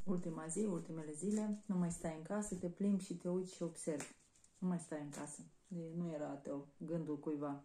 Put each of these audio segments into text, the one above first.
Ultima zi, ultimele zile, nu mai stai în casă, te plimbi și te uiți și observi. Nu mai stai în casă. Nu era ateu gândul cuiva.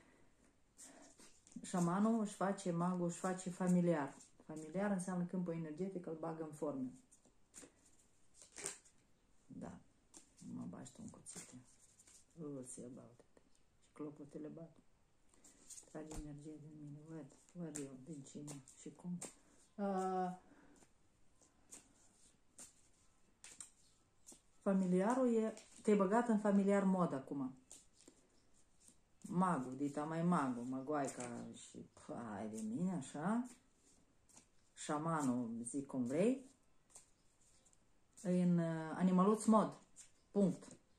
Șamanul își face, magul își face familiar. Familiar înseamnă câmpul energetic, îl bagă în forme. Da. Mă bași tu în cuțite. We'll see about it. Și clopotele bat. Trage energie din mine. Văd eu din cine și cum. Familiarul e... Te-ai băgat în familiar mod acum. Magul, dita mai magul, măgoaica și... Hai de mine, așa. Șamanul, zic cum vrei. În animăluț mod. Punct.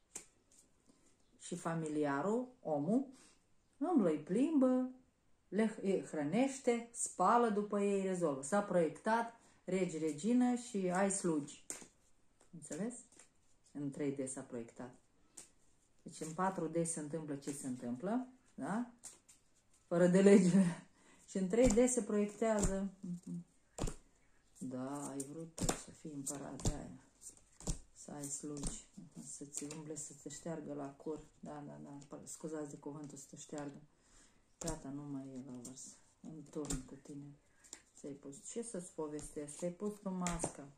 Și familiarul, omul, îmblă, îi plimbă, le hrănește, spală după ei, rezolvă. S-a proiectat, regi, regină și ai slugi. Înțeles? În 3D s-a proiectat. Deci în 4D se întâmplă ce se întâmplă, da? Fără de lege. Și în 3D se proiectează. Da, ai vrut să fii împărat de aia. Să ai slugi. Să-ți umble, să te șteargă la cur. Da. Scuzați de cuvântul, să te șteargă. Gata, nu mai e la vers. În turn cu tine. Ți-ai pus. Ce să-ți povestesc? Ți-ai pus tu masca.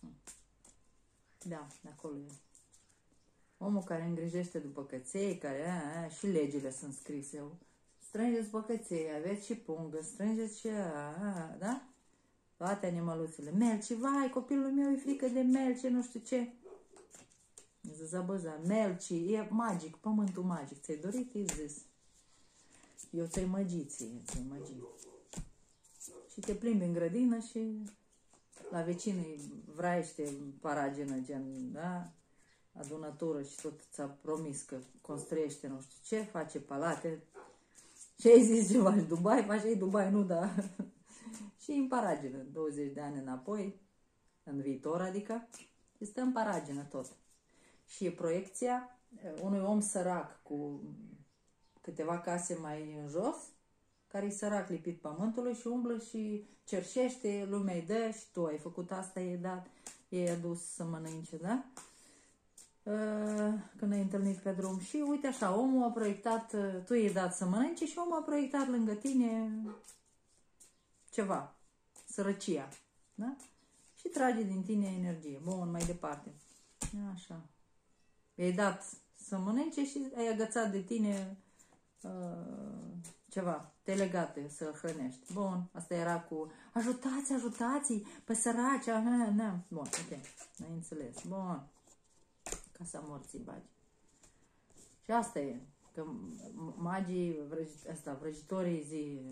Da, acolo e. Omul care îngrijește după căței, care și legile sunt scrise. Strângeți băcăței, aveți și pungă, strângeți și da? Toate animăluțele. Melci, vai, copilul meu e frică de melci, nu știu ce. Zăbăza, melci, e magic, pământul magic. Ți-ai dorit? E zis. Eu ți-ai măgit, ți-ai măgit. Și te plimbi în grădină și la vecinii vraiește paragină, gen, da? Adunătură și tot ți-a promis că construiește nu știu ce, face palate. Și ai zis ce faci, Dubai? Faci ei Dubai, nu, da. Și în paragină, 20 de ani înapoi, în viitor, adică, este în paragină tot. Și e proiecția unui om sărac cu câteva case mai în jos, care e sărac lipit pământului și umblă și cerșește, lumea îi dă și tu ai făcut asta, i-ai dat, i-ai adus să mănânce, da? Când ai întâlnit pe drum. Și uite așa, omul a proiectat, tu i-ai dat să mănânce și omul a proiectat lângă tine ceva, sărăcia, da? Și trage din tine energie. Bun, mai departe. Așa. I-ai dat să mănânce și ai agățat de tine ceva, te legate să-l hrănești. Bun, asta era cu ajutați pe săraci. Bun, ok, n-ai înțeles. Bun. Casa morții bagi. Și asta e, că magii, vrăjitorii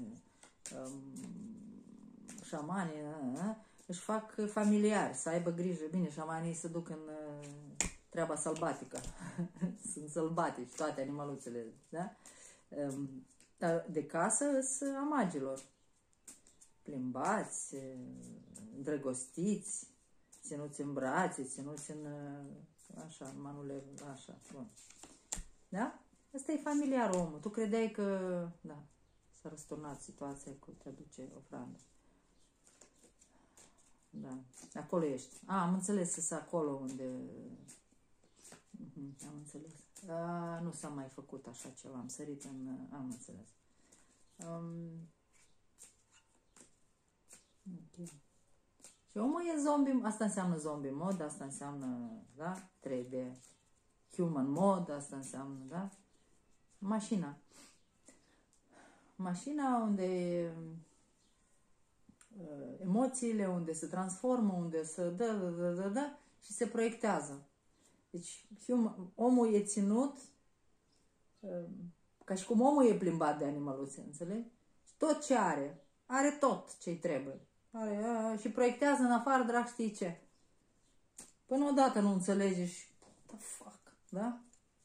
șamanii, își fac familiari, să aibă grijă. Bine, șamanii se duc în treaba sălbatică. Sunt sălbatici toate animăluțele, da? Dar de casă sunt a magilor. Plimbați, îndrăgostiți, ținuți în brațe, ținuți în... Așa, în manulev, așa, bun. Da? Asta e familiar omul. Tu credeai că, da, s-a răsturnat situația cu te aduce ofrandă. Da, acolo ești. Am înțeles că sunt acolo unde... am înțeles. Nu s-a mai făcut așa ceva, am sărit în... Am înțeles. Ok. Și omul e zombie, asta înseamnă zombie mod, asta înseamnă, da, 3D, human mod, asta înseamnă, da, mașina. Mașina unde emoțiile, unde se transformă, unde se dă și se proiectează. Deci omul e ținut, ca și cum omul e plimbat de animăluțe, înțelegi? Tot ce are tot ce-i trebuie. Și proiectează în afară, drag știi ce. Până odată nu înțelege și... What the fuck, da?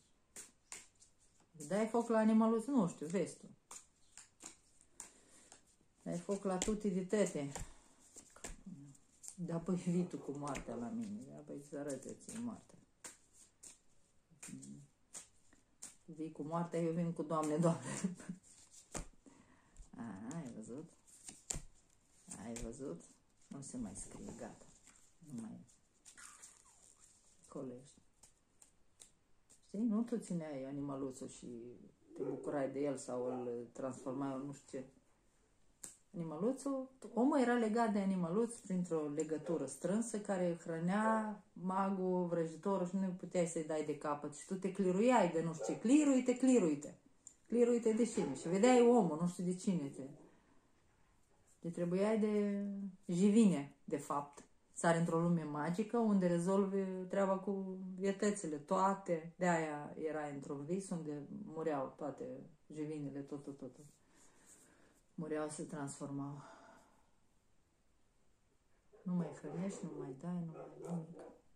Dai foc la animăluț, nu știu, vezi tu. Dai foc la tuti de tete. Da, păi vii tu cu moartea la mine. Da, păi să arăte ție moartea. Vii cu moartea, eu vin cu Doamne. Ai văzut? Ai văzut? Nu se mai scrie, gata. Nu mai e. Știi? Nu tu țineai animaluțul și te bucurai de el sau îl transformai în nu știu ce. Animaluțul, omul era legat de animaluț printr-o legătură strânsă care hrănea magul, vrăjitorul și nu puteai să-i dai de capăt și tu te cliruiai de nu știu ce, cliruite de cine și vedeai omul, nu știu de cine te trebuiai de jivine, de fapt. Sari într-o lume magică unde rezolvi treaba cu vietățile, toate, de aia era într-un vis unde mureau toate jivinele, tot. Mureau, se transformau. Nu mai hrănești, nu mai dai, nu mai nimic.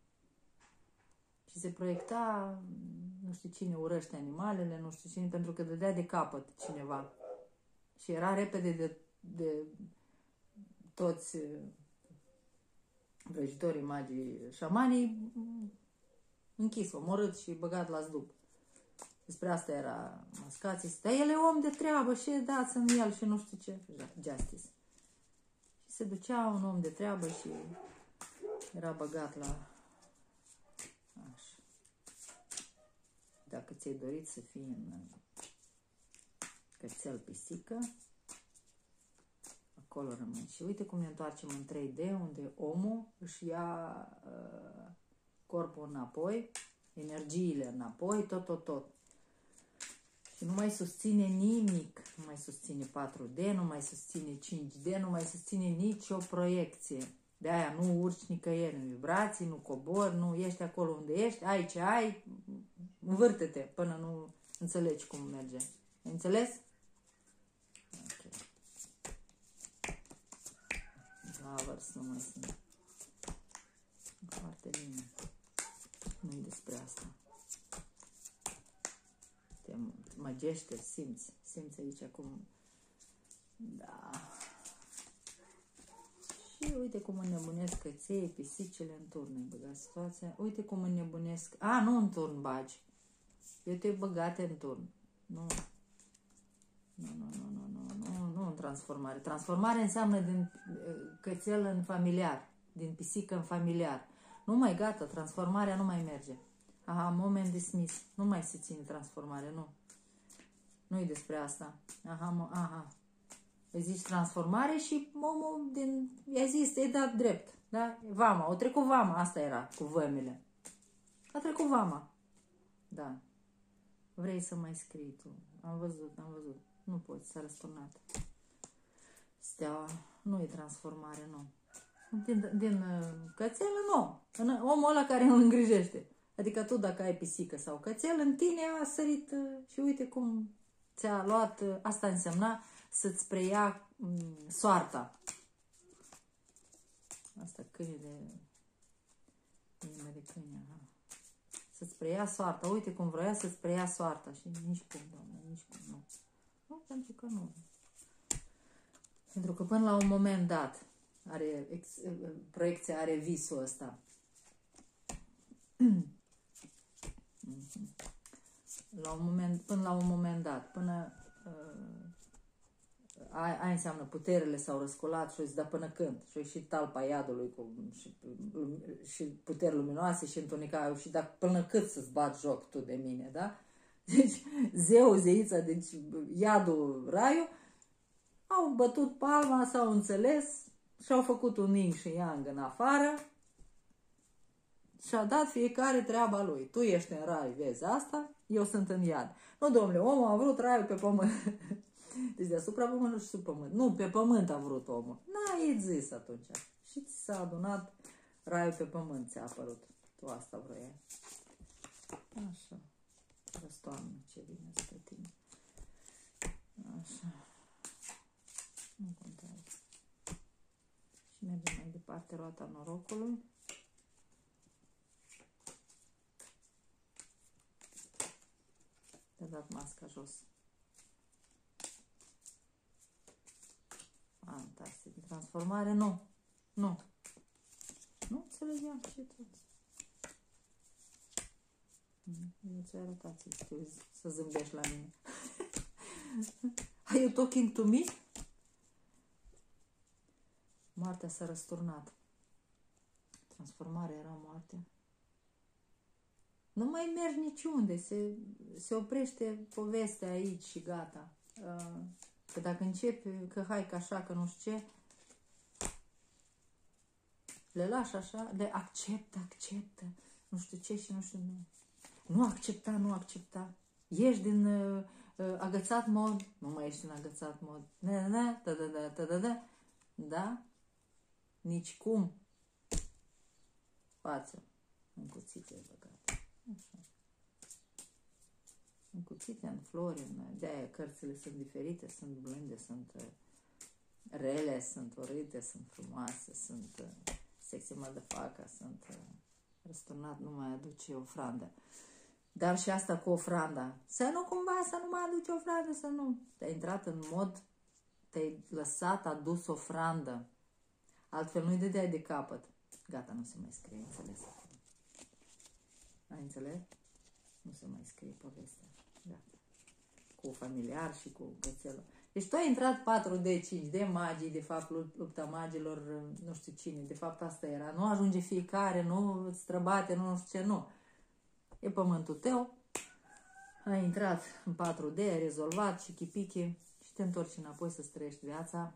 Și se proiecta, nu știu cine urăște animalele, nu știu cine, pentru că dădea de capăt cineva. Și era repede de toți vrăjitorii, magii, șamanii, închis, omorât și băgat la zdup. Despre asta era mascații. Dar el e om de treabă și dați în el și nu știu ce. Justice. Și se ducea un om de treabă și era băgat la... Așa. Dacă ți-ai dorit să fii în cățel pisică, acolo rămâi. Și uite cum ne întoarcem în 3D, unde omul își ia corpul înapoi, energiile înapoi, tot. Și nu mai susține nimic, nu mai susține 4D, nu mai susține 5D, nu mai susține nicio proiecție. De aia nu urci nicăieri în vibrații, nu cobori, nu ești acolo unde ești, ai ce ai, învârte-te până nu înțelegi cum merge. Ai înțeles? Ok. Lovers, nu mai sunt. Foarte bine. Nu-i despre asta. Te măgește, simți aici acum. Da. Și uite cum înnebunesc căței, pisicile în turn, ai băgat situația. Uite cum înnebunesc. Nu în turn bagi. Eu te-ai băgate în turn. Nu în transformare. Transformare înseamnă din cățel în familiar, din pisică în familiar. Nu mai gata, transformarea nu mai merge. Moment dismiss. Nu mai se ține transformare, nu. Nu-i despre asta. Îi zici transformare și omul i-a zis, te-ai dat drept. Da? Vama, o trecut vama, asta era cu vămile. A trecut vama. Da. Vrei să mai scrii tu. Am văzut. Nu poți, s-a răsturnat. Steaua, nu e transformare, nu. Din cățel, nu. Omul ăla care îl îngrijește. Adică tu dacă ai pisică sau cățel, în tine a sărit și uite cum ți-a luat, asta însemna să-ți preia soarta. Asta câine de câine, să-ți preia soarta. Uite cum vroia să-ți preia soarta și nici cum, doamne, nici cum, nu. Nu, pentru că nu. Pentru că până la un moment dat proiecția are visul ăsta. Până la un moment dat, aia înseamnă puterile s-au răscolat și o zis, dar până când? Și-o ieșit talpa iadului și puteri luminoase și întuneca și dacă până cât să-ți bat joc tu de mine, da? Deci zeița, deci iadul, raiul, au bătut palma, s-au înțeles și au făcut un yin și yang în afară și a dat fiecare treaba lui. Tu ești în rai, vezi asta, eu sunt în iad. Nu, domnule, omul a vrut raiul pe pământ. Deci deasupra pământului și sub pământ. Nu, pe pământ a vrut omul. N-ai zis atunci. Și ți s-a adunat raiul pe pământ, ți-a apărut. Tu asta vroiai. Așa. Răstoarnă ce vine spre tine. Așa. Nu contează. Și mergem mai departe, roata norocului. Te-a dat masca jos. Fantastic. Transformare? Nu. Nu înțelegeam ce tot. Eu ți-ai arătat să zâmbești la mine. Are you talking to me? Moartea s-a răsturnat. Transformarea era moarte. Nu mai mergi niciunde, se oprește povestea aici și gata. Că dacă începi, că hai, că așa, că nu știu ce, le lași așa, le acceptă, nu știu ce și nu știu, nu accepta. Ieși din agățat mod, nu mai ești în agățat mod, da, nici cum, față, în cuțite băgate, așa. În cuțite, în flori, de-aia cărțile sunt diferite, sunt blânde, sunt rele, sunt urâte, sunt frumoase, sunt sexy motherfucker, sunt răsturnat, nu mai aduce ofrandă. Dar și asta cu ofranda. Să nu mai aduci ofrandă, să nu. Te-ai intrat în mod, te-ai lăsat, adus ofrandă. Altfel nu-i dădeai de capăt. Gata, nu se mai scrie, înțeles. Ai înțeles? Nu se mai scrie povestea. Gata. Cu familiar și cu cățelul. Deci tu ai intrat 4D, 5D, magii, de fapt lupta magilor, nu știu cine, de fapt asta era. Nu ajunge fiecare, nu străbate, nu știu ce, nu. E pământul tău, ai intrat în 4D, ai rezolvat și chipichi și te întorci înapoi să-ți trăiești viața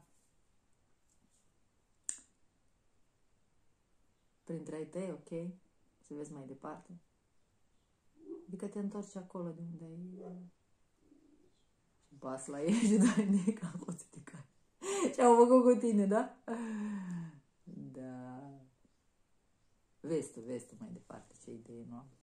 printre ai tăi, ok? Să vezi mai departe. Adică te întorci acolo de unde ai și pas la ei și dai de capul de care. Ce-au făcut cu tine, da? Da. Vezi tu mai departe ce idee nu am.